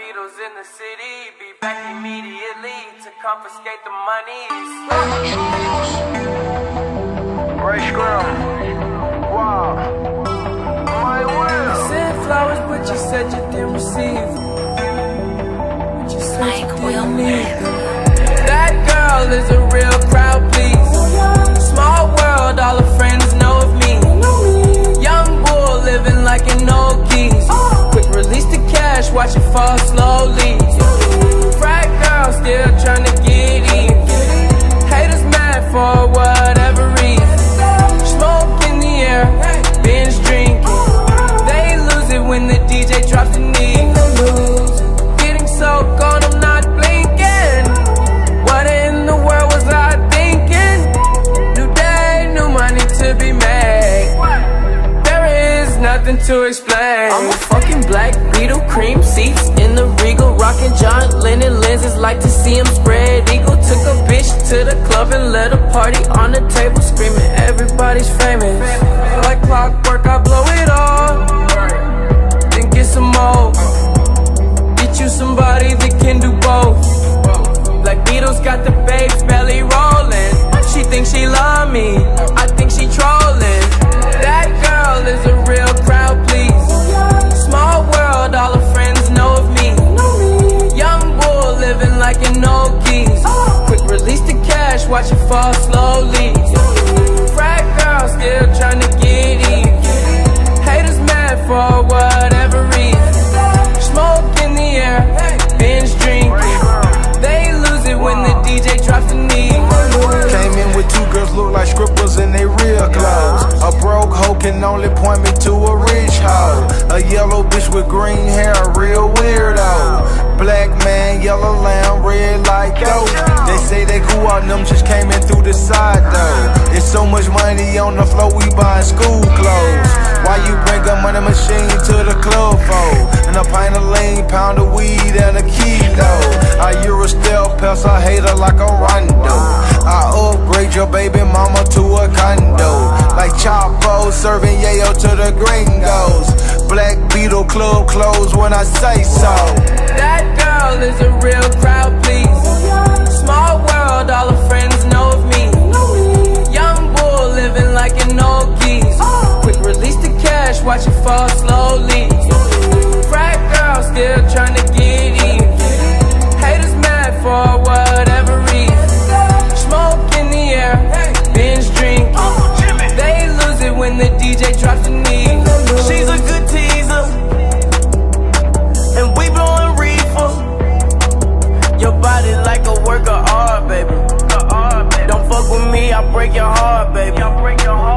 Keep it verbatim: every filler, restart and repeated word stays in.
Beatles in the city, be back immediately to confiscate the monies. Ray Scrum, wow, my will. You sent flowers, but you said you didn't receive. But you said you didn't need them. That girl is a real crowd, please. Small world, all her friends know of me. Young bull living like an old geese. Quick release the cash, watch it fall slowly. Frat girl still trying to get in. Haters mad for whatever reason. Smoke in the air, binge drinking. They lose it when the D J drops the knee. Getting so gone, I'm not blinking. What in the world was I thinking? New day, new money to be made. There is nothing to explain. I'm a fucking black Beetle, cream seats in the Regal, rocking John Lennon lenses, like to see him spread eagle. Took a bitch to the club and let a party on the table, screaming everybody's famous. Like clockwork, I blow it all, then get some more. Get you somebody that can do both. Black Beatles got the babes belly rolling. She thinks she love me, I think she trolling. That girl is a real crowd, please. Small world, all her friends know of me. Young bull living like an old geese. Quick release the cash, watch it fall slowly. Frat girl still trying to get in. Haters mad for whatever reason. Smoke in the air, binge drinking. They lose it when the D J drops the knee. Came in with two girls look like scribbles in they real clothes. A broke hoe can only point me to a rich hoe. A yellow bitch with green hair, a real weirdo. Black man, yellow lamb, red like dope. They say they cool out, them just came in through the side though. It's so much money on the floor, we buying school clothes. Why you bring a money machine to the club for? And a pint of lean, pound of weed, and a kilo. I Euro stealth pest, I hate her like a rondo. I upgrade your baby mama to a condo. Like Chapo serving yayo to the gringos. Black Beetle club closed when I say so. That girl is a real crowd, please. Small world, all her friends know of me. Young bull living like an old geese. Quick release the cash, watch it fall slowly. Frat girl still trying to get in. Haters mad for whatever reason. Smoke in the air, binge drinking. They lose it when the D J drops the knee. She's a good teaser, and we blowing reefer. Your body like a work of art, baby. Don't fuck with me, I'll break your heart, baby.